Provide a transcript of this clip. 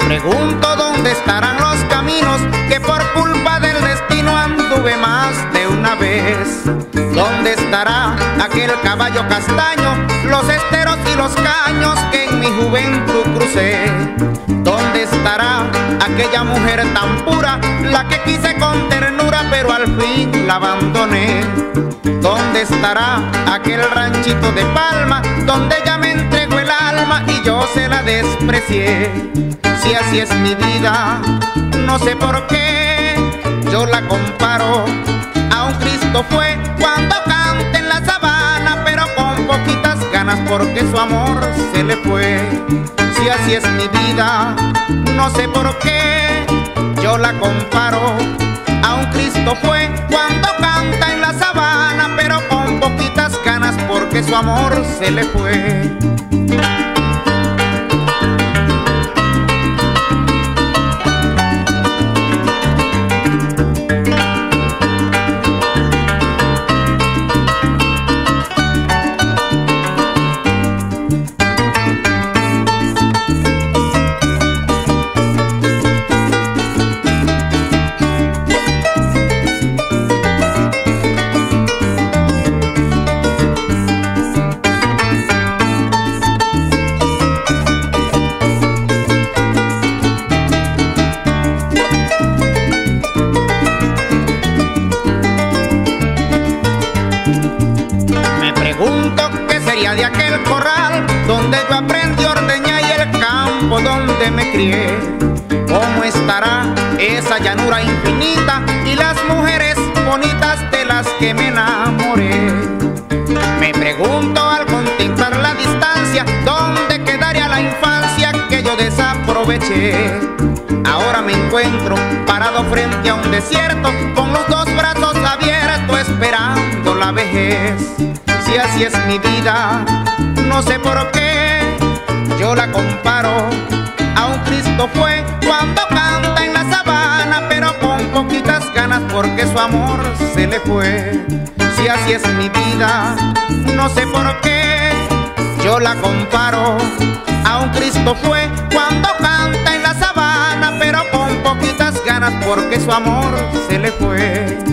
pregunto dónde estarán los caminos que por culpa del destino anduve más de una vez. ¿Dónde estará aquel caballo castaño, los esteros y los caños que en mi juventud crucé? ¿Dónde estará aquella mujer tan pura, la que quise con ternura pero al fin la abandoné? ¿Dónde estará aquel ranchito de palma donde ella me entregó el alma y yo se la desprecié? Si así es mi vida, no sé por qué yo la comparo a un Cristo fue cuando canta en la sabana, pero con poquitas ganas porque su amor se le fue. Si así es mi vida, no sé por qué yo la comparo a un Cristo fue cuando canta en la sabana, pero con poquitas ganas porque su amor se le fue. De aquel corral donde yo aprendí a ordeñar y el campo donde me crié. ¿Cómo estará esa llanura infinita y las mujeres bonitas de las que me enamoré? Me pregunto al contemplar la distancia, ¿dónde quedaría la infancia que yo desaproveché? Ahora me encuentro parado frente a un desierto con los dos brazos abiertos esperando la vejez. Si así es mi vida, no sé por qué yo la comparo a un Cristo fue cuando canta en la sabana, pero con poquitas ganas porque su amor se le fue. Si así es mi vida, no sé por qué yo la comparo a un Cristo fue cuando canta en la sabana, pero con poquitas ganas porque su amor se le fue.